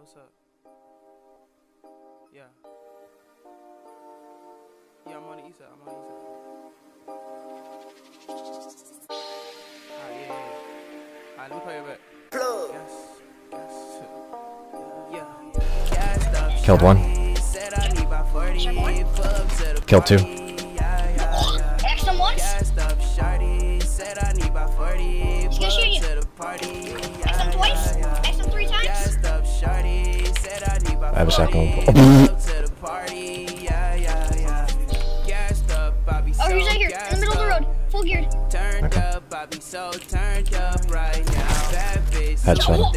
what's up? Yeah. Yeah, I'm on the east side. Alright, yeah. Alright, let me play it back. Yes. Killed one. Killed two. Asked him once. He's gonna shoot you. Asked him twice. Asked him 3 times. I have a shotgun. Oh, he's right here, in the middle of the road, full geared. Okay. Headshot.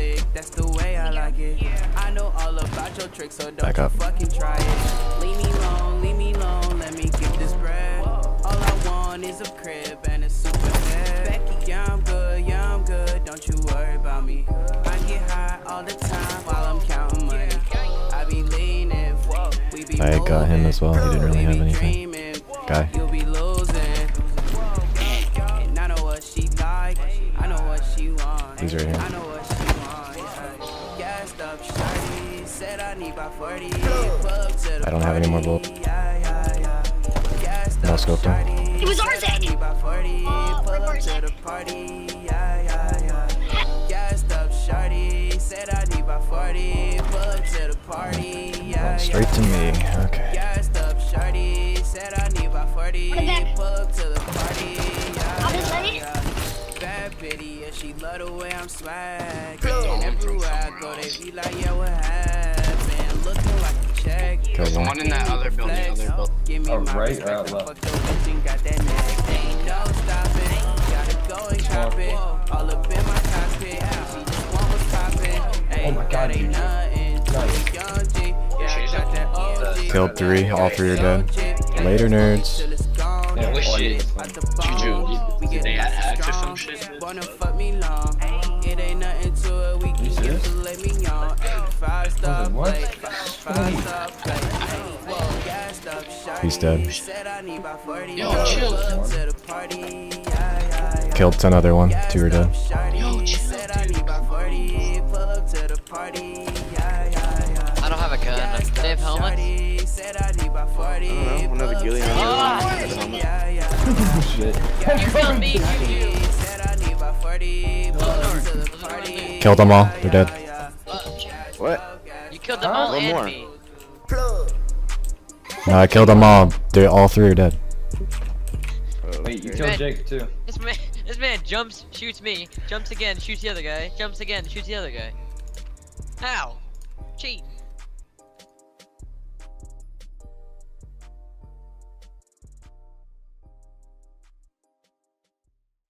Back up. Leave me alone, let me get this bread. All I want is a crib and a super bed. Becky, yeah, I'm good, don't you worry about me. I get high all the time while I'm counting money. I be leaning, we be I got him as well, he didn't really have anything. Guy. You'll be losing. And I know what she like, I know what she wants. He's right here. I know what she wants. Gassed up, shawty, said I need about 40. I don't have any more bullets. No scope though. It was ours, Zach. Straight to me. Okay. She love the way I'm swagging. Everywhere I go, they be like, yeah, what happened? Looking like a check. Killed one. One in that other building, Oh, right or out left? Ain't no stopping. Gotta go and cop it. All up in my cockpit. She just want what's poppin'. Oh my god, dude. Killed 3, all 3 are dead. Later, nerds. Yeah, what shit? JuJuu, did they have hacks or some shit? Wanna fuck me long. It ain't nothing to it. We can get to let me on. 5-star play. 5-star play. He's dead. Yo, chill. Killed another one. 2 are dead. Yo, chill, dude. I don't have a gun. They have helmets? I don't know, another Gillian. Oh shit. You found me, JuJuu. Killed them all. They're dead. What? You killed them all One and more. me. No, I killed them all. They're all 3 are dead. Wait, you killed Jake too. This man jumps, shoots me, jumps again, shoots the other guy, jumps again, shoots the other guy. How? Cheat.